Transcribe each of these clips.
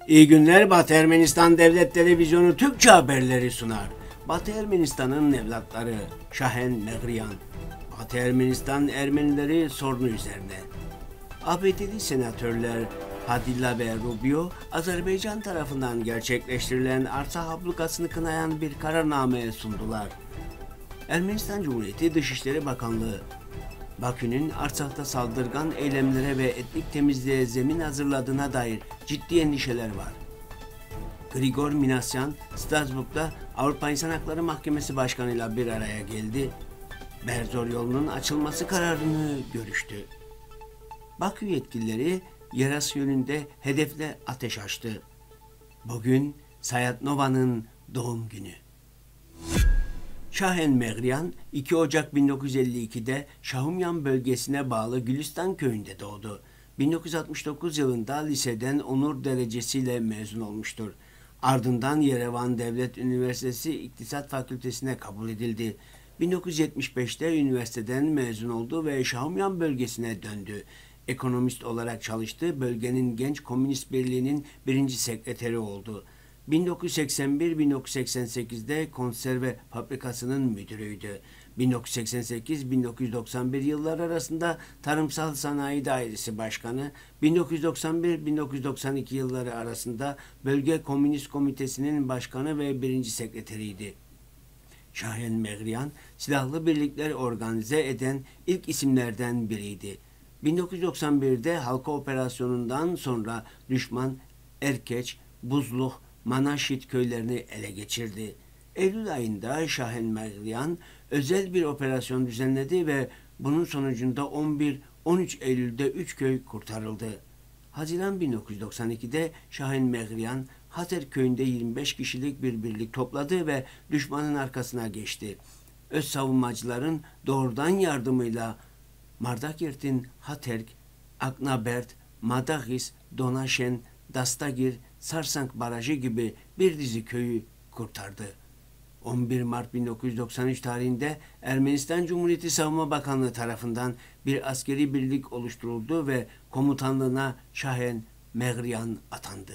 İyi günler. Batı Ermenistan Devlet Televizyonu Türkçe haberleri sunar. Batı Ermenistan'ın evlatları Şahen Megryan. Batı Ermenistan Ermenileri sorunu üzerine. ABD'li senatörler Padilla ve Rubio, Azerbaycan tarafından gerçekleştirilen arsa ablukasını kınayan bir kararname sundular. Ermenistan Cumhuriyeti Dışişleri Bakanlığı, Bakü'nün Artsak'ta saldırgan eylemlere ve etnik temizliğe zemin hazırladığına dair ciddi endişeler var. Grigor Minasyan, Strasbourg'da Avrupa İnsan Hakları Mahkemesi Başkanı'yla bir araya geldi. Berzor yolunun açılması kararını görüştü. Bakü yetkilileri Yeras yönünde hedefle ateş açtı. Bugün Sayatnova'nın doğum günü. Şahen Megryan 2 Ocak 1952'de Şahumyan bölgesine bağlı Gülistan köyünde doğdu. 1969 yılında liseden onur derecesiyle mezun olmuştur. Ardından Yerevan Devlet Üniversitesi İktisat Fakültesine kabul edildi. 1975'te üniversiteden mezun oldu ve Şahumyan bölgesine döndü. Ekonomist olarak çalıştı, bölgenin Genç Komünist Birliği'nin birinci sekreteri oldu. 1981-1988'de konserve fabrikasının müdürüydü. 1988-1991 yıllar arasında Tarımsal Sanayi Dairesi Başkanı, 1991-1992 yılları arasında Bölge Komünist Komitesi'nin başkanı ve birinci sekreteriydi. Şahen Megryan, silahlı birlikler organize eden ilk isimlerden biriydi. 1991'de halka operasyonundan sonra düşman Erkeç, Buzluh, Manaşit köylerini ele geçirdi. Eylül ayında Şahen Megryan özel bir operasyon düzenledi ve bunun sonucunda 11-13 Eylül'de 3 köy kurtarıldı. Haziran 1992'de Şahen Megryan Hater köyünde 25 kişilik bir birlik topladı ve düşmanın arkasına geçti. Öz savunmacıların doğrudan yardımıyla Mardakirt'in Haterk, Aknabert, Madagis, Donaşen, Dastagir, Sarsank Barajı gibi bir dizi köyü kurtardı. 11 Mart 1993 tarihinde Ermenistan Cumhuriyeti Savunma Bakanlığı tarafından bir askeri birlik oluşturuldu ve komutanlığına Şahen Megryan atandı.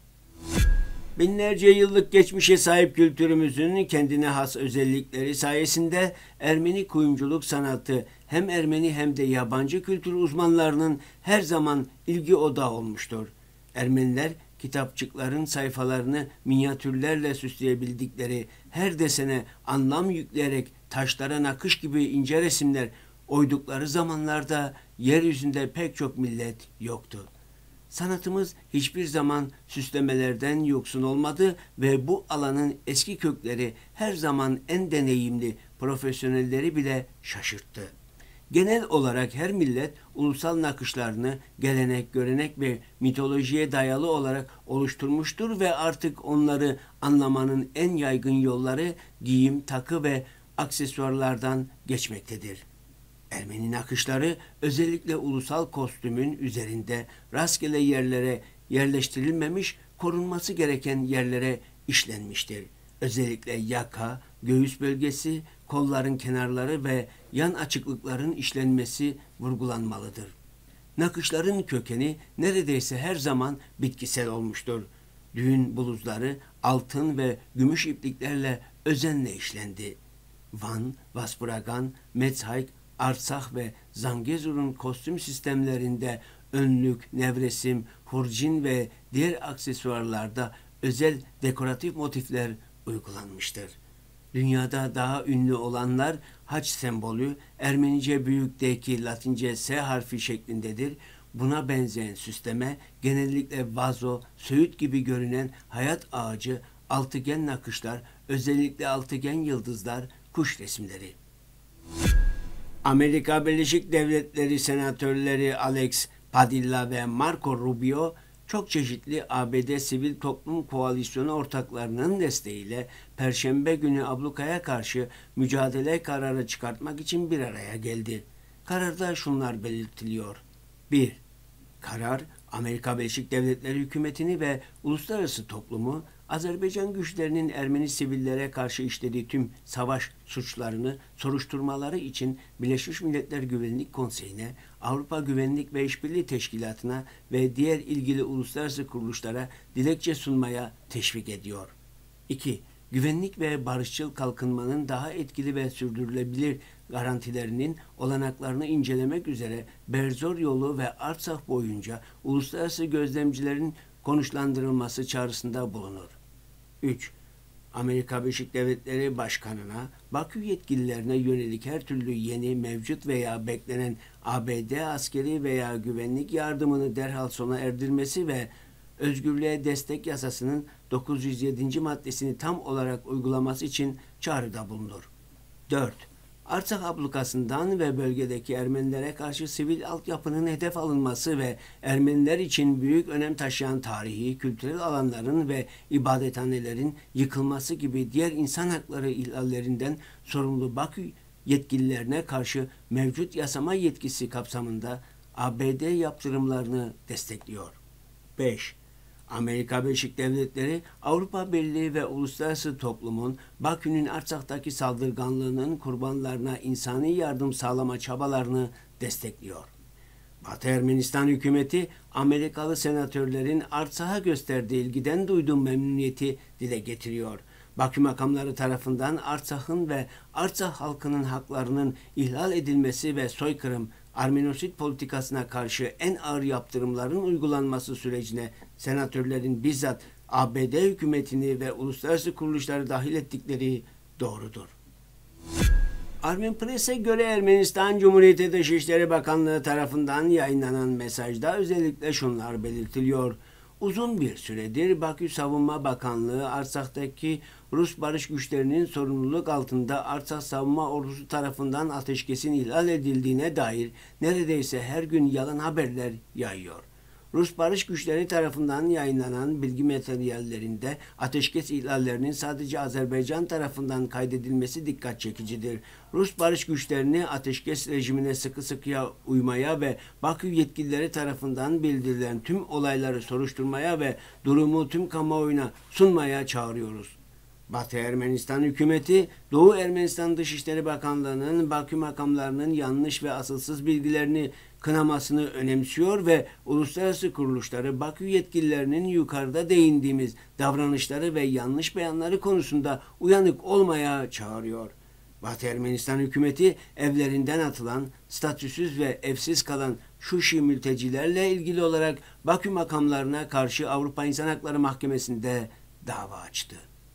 Binlerce yıllık geçmişe sahip kültürümüzün kendine has özellikleri sayesinde Ermeni kuyumculuk sanatı hem Ermeni hem de yabancı kültür uzmanlarının her zaman ilgi odağı olmuştur. Ermeniler kitapçıkların sayfalarını minyatürlerle süsleyebildikleri, her desene anlam yükleyerek taşlara nakış gibi ince resimler oydukları zamanlarda yeryüzünde pek çok millet yoktu. Sanatımız hiçbir zaman süslemelerden yoksun olmadı ve bu alanın eski kökleri her zaman en deneyimli profesyonelleri bile şaşırttı. Genel olarak her millet ulusal nakışlarını gelenek, görenek ve mitolojiye dayalı olarak oluşturmuştur ve artık onları anlamanın en yaygın yolları giyim, takı ve aksesuarlardan geçmektedir. Ermeni nakışları özellikle ulusal kostümün üzerinde rastgele yerlere yerleştirilmemiş, korunması gereken yerlere işlenmiştir. Özellikle yaka, göğüs bölgesi, kolların kenarları ve yan açıklıkların işlenmesi vurgulanmalıdır. Nakışların kökeni neredeyse her zaman bitkisel olmuştur. Düğün bluzları altın ve gümüş ipliklerle özenle işlendi. Van, Vaspuragan, Metzhayk, Artsakh ve Zangezur'un kostüm sistemlerinde önlük, nevresim, hurcin ve diğer aksesuarlarda özel dekoratif motifler uygulanmıştır. Dünyada daha ünlü olanlar haç sembolü, Ermenice büyükteki Latince S harfi şeklindedir. Buna benzeyen süsleme genellikle vazo, söğüt gibi görünen hayat ağacı, altıgen nakışlar, özellikle altıgen yıldızlar, kuş resimleri. Amerika Birleşik Devletleri senatörleri Alex Padilla ve Marco Rubio, çok çeşitli ABD Sivil Toplum Koalisyonu ortaklarının desteğiyle Perşembe günü ablukaya karşı mücadele kararı çıkartmak için bir araya geldi. Kararda şunlar belirtiliyor. 1. Karar, Amerika Birleşik Devletleri hükümetini ve uluslararası toplumu Azerbaycan güçlerinin Ermeni sivillere karşı işlediği tüm savaş suçlarını soruşturmaları için Birleşmiş Milletler Güvenlik Konseyi'ne, Avrupa Güvenlik ve İşbirliği Teşkilatı'na ve diğer ilgili uluslararası kuruluşlara dilekçe sunmaya teşvik ediyor. 2. Güvenlik ve barışçıl kalkınmanın daha etkili ve sürdürülebilir garantilerinin olanaklarını incelemek üzere Berzor yolu ve Artsakh boyunca uluslararası gözlemcilerin konuşlandırılması çağrısında bulunur. 3. Amerika Birleşik Devletleri Başkanı'na, Bakü yetkililerine yönelik her türlü yeni, mevcut veya beklenen ABD askeri veya güvenlik yardımını derhal sona erdirmesi ve Özgürlüğe Destek Yasası'nın 907. maddesini tam olarak uygulaması için çağrıda bulunur. 4. Artsakh ablukasından ve bölgedeki Ermenilere karşı sivil altyapının hedef alınması ve Ermeniler için büyük önem taşıyan tarihi, kültürel alanların ve ibadethanelerin yıkılması gibi diğer insan hakları ihlallerinden sorumlu Bakü yetkililerine karşı mevcut yasama yetkisi kapsamında ABD yaptırımlarını destekliyor. 5. Amerika Birleşik Devletleri, Avrupa Birliği ve uluslararası toplumun Bakü'nün Artsak'taki saldırganlığının kurbanlarına insani yardım sağlama çabalarını destekliyor. Batı Ermenistan hükümeti, Amerikalı senatörlerin Artsak'a gösterdiği ilgiden duyduğu memnuniyeti dile getiriyor. Bakü makamları tarafından Artsak'ın ve Artsakh halkının haklarının ihlal edilmesi ve soykırım, Armenosit politikasına karşı en ağır yaptırımların uygulanması sürecine senatörlerin bizzat ABD hükümetini ve uluslararası kuruluşları dahil ettikleri doğrudur. Armen Press'e göre Ermenistan Cumhuriyeti Dışişleri Bakanlığı tarafından yayınlanan mesajda özellikle şunlar belirtiliyor. Uzun bir süredir Bakü Savunma Bakanlığı Artsak'taki Rus barış güçlerinin sorumluluk altında Artsakh Savunma Ordusu tarafından ateşkesin ihlal edildiğine dair neredeyse her gün yalan haberler yayıyor. Rus barış güçleri tarafından yayınlanan bilgi materyallerinde ateşkes ihlallerinin sadece Azerbaycan tarafından kaydedilmesi dikkat çekicidir. Rus barış güçlerini ateşkes rejimine sıkı sıkıya uymaya ve Bakü yetkilileri tarafından bildirilen tüm olayları soruşturmaya ve durumu tüm kamuoyuna sunmaya çağırıyoruz. Batı Ermenistan hükümeti, Doğu Ermenistan Dışişleri Bakanlığı'nın Bakü makamlarının yanlış ve asılsız bilgilerini kınamasını önemsiyor ve uluslararası kuruluşları Bakü yetkililerinin yukarıda değindiğimiz davranışları ve yanlış beyanları konusunda uyanık olmaya çağırıyor. Batı Ermenistan hükümeti evlerinden atılan, statüsüz ve evsiz kalan Şuşi mültecilerle ilgili olarak Bakü makamlarına karşı Avrupa İnsan Hakları Mahkemesi'nde dava açtı.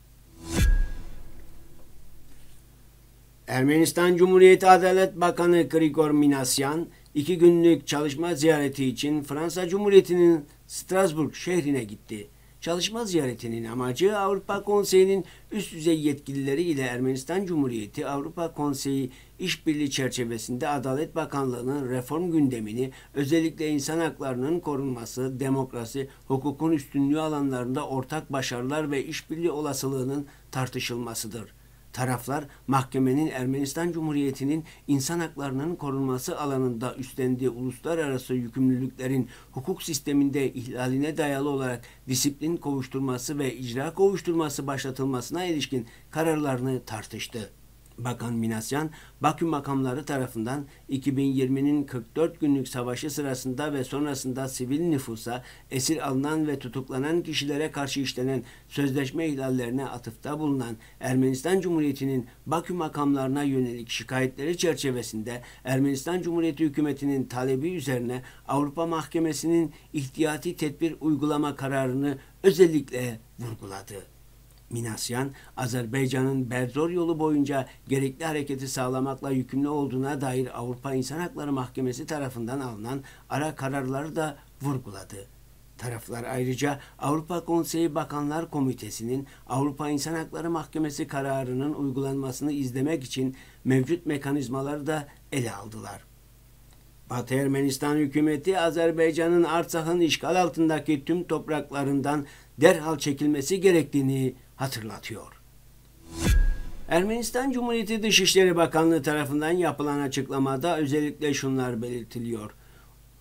Ermenistan Cumhuriyeti Adalet Bakanı Grigor Minasyan, 2 günlük çalışma ziyareti için Fransa Cumhuriyeti'nin Strasbourg şehrine gitti. Çalışma ziyaretinin amacı Avrupa Konseyi'nin üst düzey yetkilileri ile Ermenistan Cumhuriyeti Avrupa Konseyi işbirliği çerçevesinde Adalet Bakanlığı'nın reform gündemini, özellikle insan haklarının korunması, demokrasi, hukukun üstünlüğü alanlarında ortak başarılar ve işbirliği olasılığının tartışılmasıdır. Taraflar, mahkemenin Ermenistan Cumhuriyeti'nin insan haklarının korunması alanında üstlendiği uluslararası yükümlülüklerin hukuk sisteminde ihlaline dayalı olarak disiplin kovuşturması ve icra kovuşturması başlatılmasına ilişkin kararlarını tartıştı. Bakan Minasyan, Bakü makamları tarafından 2020'nin 44 günlük savaşı sırasında ve sonrasında sivil nüfusa, esir alınan ve tutuklanan kişilere karşı işlenen sözleşme ihlallerine atıfta bulunan Ermenistan Cumhuriyeti'nin Bakü makamlarına yönelik şikayetleri çerçevesinde Ermenistan Cumhuriyeti hükümetinin talebi üzerine Avrupa Mahkemesi'nin ihtiyati tedbir uygulama kararını özellikle vurguladı. Minasyan, Azerbaycan'ın Berzor yolu boyunca gerekli hareketi sağlamakla yükümlü olduğuna dair Avrupa İnsan Hakları Mahkemesi tarafından alınan ara kararları da vurguladı. Taraflar ayrıca Avrupa Konseyi Bakanlar Komitesi'nin Avrupa İnsan Hakları Mahkemesi kararının uygulanmasını izlemek için mevcut mekanizmaları da ele aldılar. Batı Ermenistan hükümeti Azerbaycan'ın Artsak'ın işgal altındaki tüm topraklarından derhal çekilmesi gerektiğini hatırlatıyor. Ermenistan Cumhuriyeti Dışişleri Bakanlığı tarafından yapılan açıklamada özellikle şunlar belirtiliyor.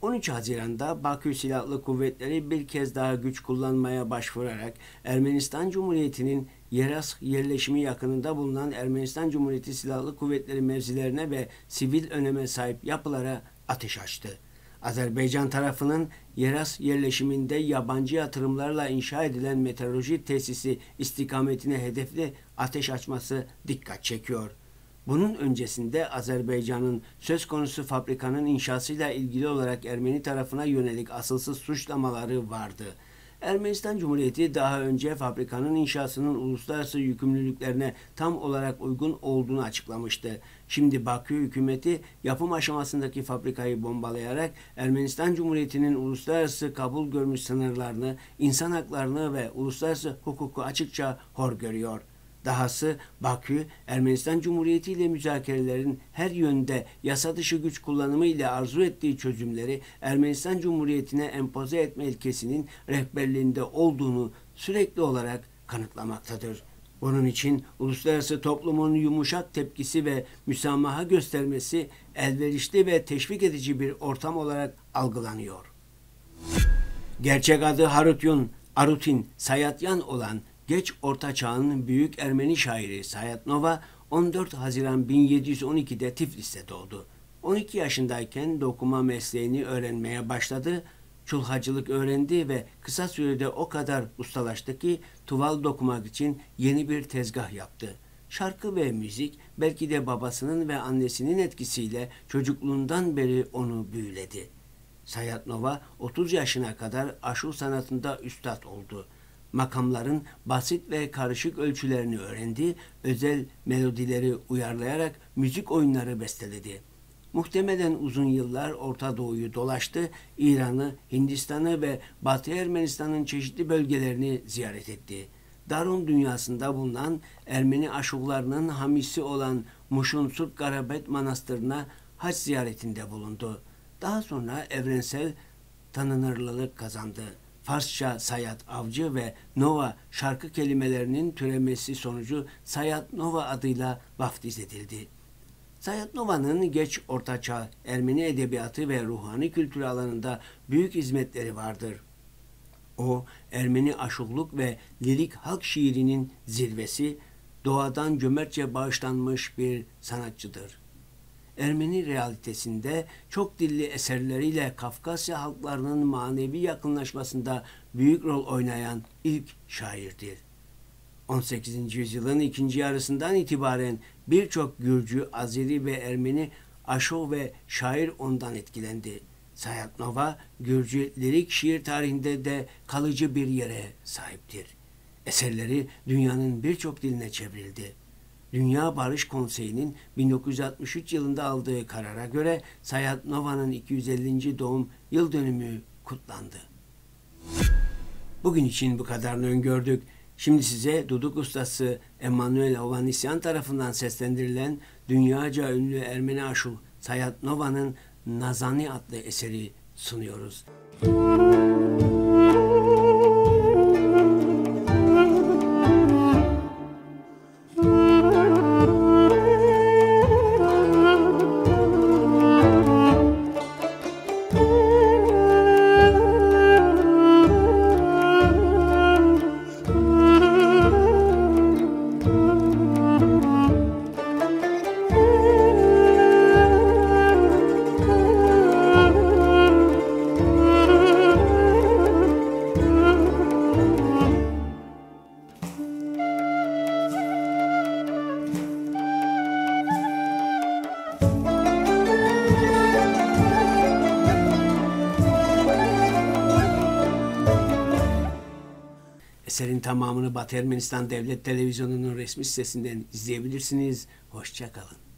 13 Haziran'da Bakü Silahlı Kuvvetleri bir kez daha güç kullanmaya başvurarak Ermenistan Cumhuriyeti'nin Yeras yerleşimi yakınında bulunan Ermenistan Cumhuriyeti Silahlı Kuvvetleri mevzilerine ve sivil öneme sahip yapılara ateş açtı. Azerbaycan tarafının Yeras yerleşiminde yabancı yatırımlarla inşa edilen meteoroloji tesisi istikametine hedefli ateş açması dikkat çekiyor. Bunun öncesinde Azerbaycan'ın söz konusu fabrikanın inşasıyla ilgili olarak Ermeni tarafına yönelik asılsız suçlamaları vardı. Ermenistan Cumhuriyeti daha önce fabrikanın inşasının uluslararası yükümlülüklerine tam olarak uygun olduğunu açıklamıştı. Şimdi Bakü hükümeti yapım aşamasındaki fabrikayı bombalayarak Ermenistan Cumhuriyeti'nin uluslararası kabul görmüş sınırlarını, insan haklarını ve uluslararası hukuku açıkça hor görüyor. Dahası Bakü, Ermenistan Cumhuriyeti ile müzakerelerin her yönde yasa dışı güç kullanımı ile arzu ettiği çözümleri Ermenistan Cumhuriyeti'ne empoze etme ilkesinin rehberliğinde olduğunu sürekli olarak kanıtlamaktadır. Bunun için uluslararası toplumun yumuşak tepkisi ve müsamaha göstermesi elverişli ve teşvik edici bir ortam olarak algılanıyor. Gerçek adı Harutyun Arutin Sayatyan olan Geç Orta Çağ'ın büyük Ermeni şairi Sayat-Nova 14 Haziran 1712'de Tiflis'te doğdu. 12 yaşındayken dokuma mesleğini öğrenmeye başladı, çulhacılık öğrendi ve kısa sürede o kadar ustalaştı ki tuval dokumak için yeni bir tezgah yaptı. Şarkı ve müzik belki de babasının ve annesinin etkisiyle çocukluğundan beri onu büyüledi. Sayat-Nova 30 yaşına kadar aşu sanatında üstad oldu. Makamların basit ve karışık ölçülerini öğrendi, özel melodileri uyarlayarak müzik oyunları besteledi. Muhtemelen uzun yıllar Orta Doğu'yu dolaştı, İran'ı, Hindistan'ı ve Batı Ermenistan'ın çeşitli bölgelerini ziyaret etti. Darun dünyasında bulunan Ermeni aşıklarının hamisi olan Muş'un Surp Garabet Manastırı'na hac ziyaretinde bulundu. Daha sonra evrensel tanınırlılık kazandı. Farsça Sayat Avcı ve Nova şarkı kelimelerinin türemesi sonucu Sayat Nova adıyla vaftiz edildi. Sayat Nova'nın geç ortaçağ Ermeni edebiyatı ve ruhani kültürü alanında büyük hizmetleri vardır. O, Ermeni aşıklık ve lirik halk şiirinin zirvesi, doğadan cömertçe bağışlanmış bir sanatçıdır. Ermeni realitesinde çok dilli eserleriyle Kafkasya halklarının manevi yakınlaşmasında büyük rol oynayan ilk şairdir. 18. yüzyılın ikinci yarısından itibaren birçok Gürcü, Azeri ve Ermeni aşık ve şair ondan etkilendi. Sayat-Nova, Gürcü lirik şiir tarihinde de kalıcı bir yere sahiptir. Eserleri dünyanın birçok diline çevrildi. Dünya Barış Konseyi'nin 1963 yılında aldığı karara göre Sayat-Nova'nın 250. doğum yıl dönümü kutlandı. Bugün için bu kadarını öngördük. Şimdi size duduk ustası Emanuel Hovhannisyan tarafından seslendirilen dünyaca ünlü Ermeni aşık Sayat-Nova'nın Nazani adlı eseri sunuyoruz. Eserin tamamını Batı Ermenistan Devlet Televizyonu'nun resmi sitesinden izleyebilirsiniz. Hoşça kalın.